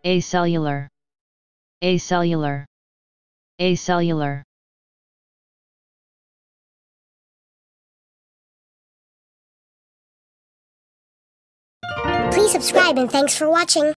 acellular, acellular, acellular. Please subscribe and thanks for watching.